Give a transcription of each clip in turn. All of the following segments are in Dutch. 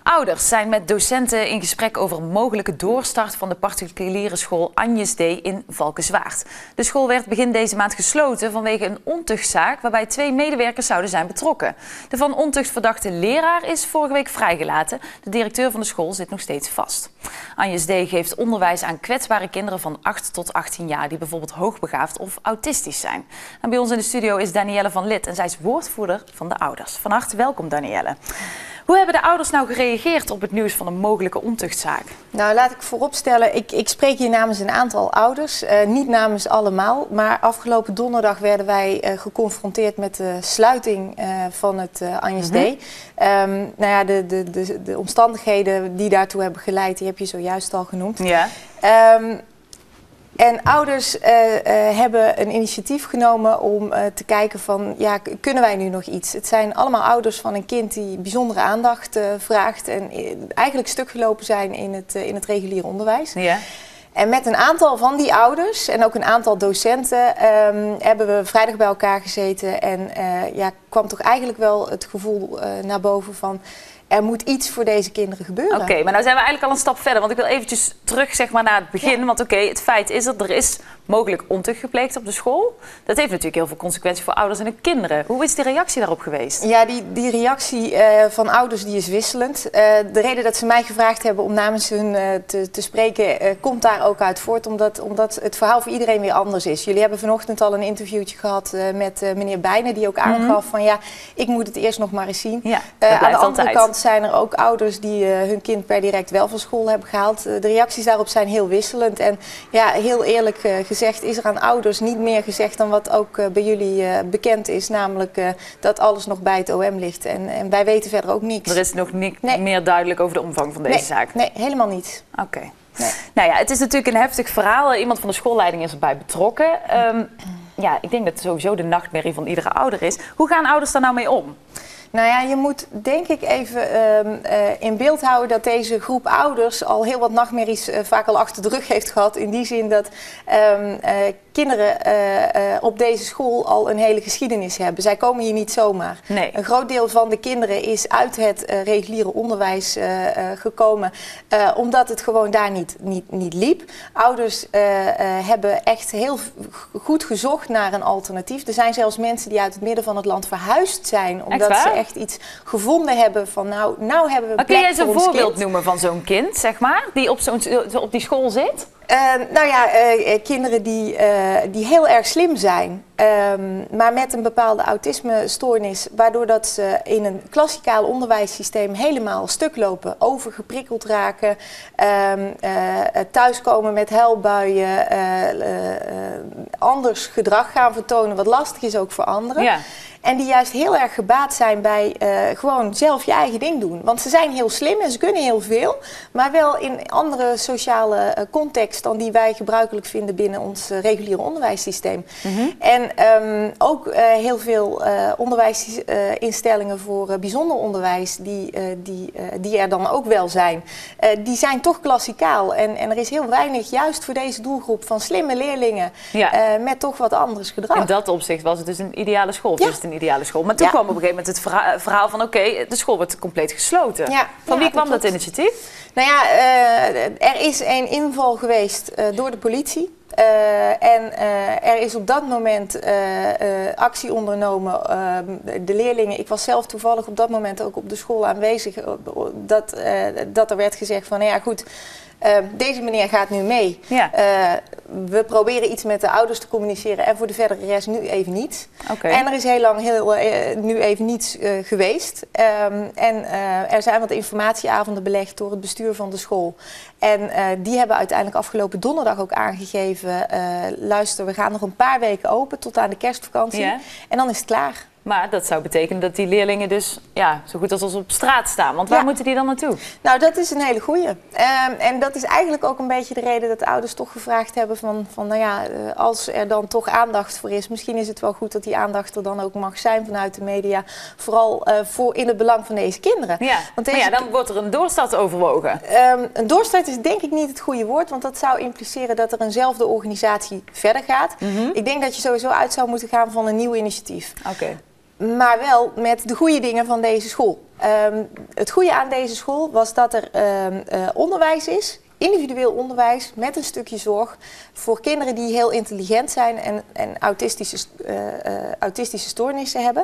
Ouders zijn met docenten in gesprek over een mogelijke doorstart van de particuliere school Agnes D. in Valkenswaard. De school werd begin deze maand gesloten vanwege een ontuchtzaak waarbij 2 medewerkers zouden zijn betrokken. De van ontucht verdachte leraar is vorige week vrijgelaten. De directeur van de school zit nog steeds vast. Agnes D. geeft onderwijs aan kwetsbare kinderen van 8 tot 18 jaar die bijvoorbeeld hoogbegaafd of autistisch zijn. En bij ons in de studio is Danielle van Lith en zij is woordvoerder van de ouders. Van harte welkom, Danielle. Hoe hebben de ouders nou gereageerd op het nieuws van een mogelijke ontuchtzaak? Nou, laat ik vooropstellen, ik spreek hier namens een aantal ouders, niet namens allemaal. Maar afgelopen donderdag werden wij geconfronteerd met de sluiting van het Agnes D. Nou ja, de omstandigheden die daartoe hebben geleid, die heb je zojuist al genoemd. Ja. En ouders hebben een initiatief genomen om te kijken van, ja, kunnen wij nu nog iets? Het zijn allemaal ouders van een kind die bijzondere aandacht vraagt en eigenlijk stuk gelopen zijn in het reguliere onderwijs. Ja. En met een aantal van die ouders en ook een aantal docenten hebben we vrijdag bij elkaar gezeten en ja, kwam toch eigenlijk wel het gevoel naar boven van, er moet iets voor deze kinderen gebeuren. Oké, maar nou zijn we eigenlijk al een stap verder. Want ik wil eventjes terug zeg maar, naar het begin. Ja. Want het feit is dat er is mogelijk ontucht gepleegd op de school. Dat heeft natuurlijk heel veel consequenties voor ouders en hun kinderen. Hoe is die reactie daarop geweest? Ja, die reactie van ouders die is wisselend. De reden dat ze mij gevraagd hebben om namens hun te spreken, komt daar ook uit voort. Omdat het verhaal voor iedereen weer anders is. Jullie hebben vanochtend al een interviewtje gehad met meneer Bijnen. Die ook aangaf van ja, ik moet het eerst nog maar eens zien. Ja, aan de andere kant zijn er ook ouders die hun kind per direct wel van school hebben gehaald. De reacties daarop zijn heel wisselend. En ja, heel eerlijk gezegd is er aan ouders niet meer gezegd dan wat ook bij jullie bekend is. Namelijk dat alles nog bij het OM ligt. En wij weten verder ook niks. Er is nog niet meer duidelijk over de omvang van deze zaak? Nee, helemaal niet. Oké. Nee. Nou ja, het is natuurlijk een heftig verhaal. Iemand van de schoolleiding is erbij betrokken. Ja, ik denk dat het sowieso de nachtmerrie van iedere ouder is. Hoe gaan ouders daar nou mee om? Nou ja, je moet denk ik even in beeld houden dat deze groep ouders al heel wat nachtmerries vaak al achter de rug heeft gehad. In die zin dat kinderen op deze school al een hele geschiedenis hebben. Zij komen hier niet zomaar. Nee. Een groot deel van de kinderen is uit het reguliere onderwijs gekomen omdat het gewoon daar niet liep. Ouders hebben echt heel goed gezocht naar een alternatief. Er zijn zelfs mensen die uit het midden van het land verhuisd zijn omdat ze echt iets gevonden hebben van nou hebben we plek. Kun jij eens een voorbeeld noemen van zo'n kind, zeg maar, die op die school zit? Nou ja, kinderen die heel erg slim zijn, maar met een bepaalde autismestoornis, waardoor dat ze in een klassikaal onderwijssysteem helemaal stuk lopen, overgeprikkeld raken, thuiskomen met huilbuien, anders gedrag gaan vertonen, wat lastig is ook voor anderen. Ja. En die juist heel erg gebaat zijn bij gewoon zelf je eigen ding doen. Want ze zijn heel slim en ze kunnen heel veel. Maar wel in een andere sociale context dan die wij gebruikelijk vinden binnen ons reguliere onderwijssysteem. En ook heel veel onderwijsinstellingen voor bijzonder onderwijs die er dan ook wel zijn. Die zijn toch klassikaal. En er is heel weinig juist voor deze doelgroep van slimme leerlingen met toch wat anders gedrag. In dat opzicht was het dus een ideale school. Ja. Een ideale school. Maar toen kwam op een gegeven moment het verhaal van oké, de school wordt compleet gesloten. Ja, van wie kwam dat initiatief? Nou ja, er is een inval geweest door de politie. En er is op dat moment actie ondernomen. De leerlingen, ik was zelf toevallig op dat moment ook op de school aanwezig. Dat er werd gezegd van, nou ja goed, deze meneer gaat nu mee. Ja. We proberen iets met de ouders te communiceren en voor de verdere rest nu even niets. Okay. En er is heel lang nu even niets geweest. En er zijn wat informatieavonden belegd door het bestuur van de school. En die hebben uiteindelijk afgelopen donderdag ook aangegeven, luister, we gaan nog een paar weken open tot aan de kerstvakantie. Ja. En dan is het klaar. Maar dat zou betekenen dat die leerlingen dus zo goed als op straat staan. Want waar moeten die dan naartoe? Nou, dat is een hele goeie. En dat is eigenlijk ook een beetje de reden dat de ouders toch gevraagd hebben van nou ja, als er dan toch aandacht voor is, misschien is het wel goed dat die aandacht er dan ook mag zijn vanuit de media. Vooral in het belang van deze kinderen. Ja. Want dan wordt er een doorstart overwogen. Een doorstart is denk ik niet het goede woord, want dat zou impliceren dat er eenzelfde organisatie verder gaat. Ik denk dat je sowieso uit zou moeten gaan van een nieuw initiatief. Okay. maar wel met de goede dingen van deze school. Het goede aan deze school was dat er onderwijs is. Individueel onderwijs met een stukje zorg voor kinderen die heel intelligent zijn en autistische stoornissen hebben.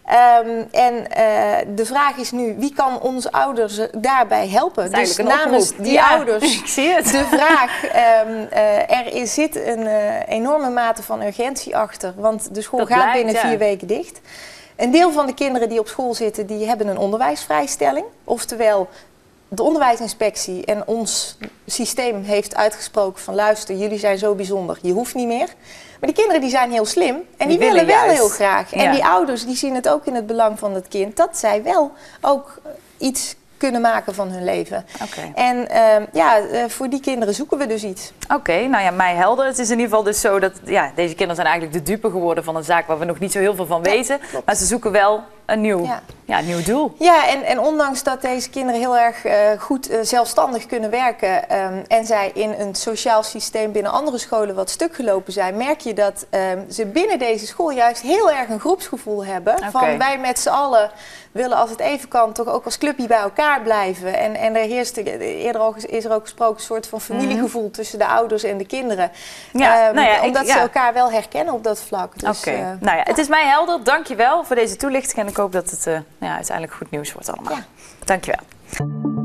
De vraag is nu, wie kan onze ouders daarbij helpen? Dus namens die ouders ik zie het. de vraag, er zit een enorme mate van urgentie achter, want de school gaat binnen 4 weken dicht. Een deel van de kinderen die op school zitten, die hebben een onderwijsvrijstelling. Oftewel, de onderwijsinspectie en ons systeem heeft uitgesproken van luister, jullie zijn zo bijzonder, je hoeft niet meer. Maar die kinderen die zijn heel slim en die willen wel heel graag. En die ouders die zien het ook in het belang van het kind dat zij wel ook iets kunnen maken van hun leven. En voor die kinderen zoeken we dus iets. Oké, nou ja, mij helder. Het is in ieder geval dus zo dat deze kinderen zijn eigenlijk de dupe geworden van een zaak waar we nog niet zo heel veel van weten. Maar ze zoeken wel een nieuw doel. Ja, en ondanks dat deze kinderen heel erg goed zelfstandig kunnen werken en zij in een sociaal systeem binnen andere scholen wat stuk gelopen zijn, merk je dat ze binnen deze school juist heel erg een groepsgevoel hebben. Van wij met z'n allen willen als het even kan toch ook als clubje bij elkaar blijven. En er heerst, eerder is er ook gesproken, een soort van familiegevoel tussen de ouders en de kinderen. Omdat ze elkaar wel herkennen op dat vlak. Dus, het is mij helder. Dank je wel voor deze toelichting. En ik hoop dat het uiteindelijk goed nieuws wordt allemaal. Dank je wel.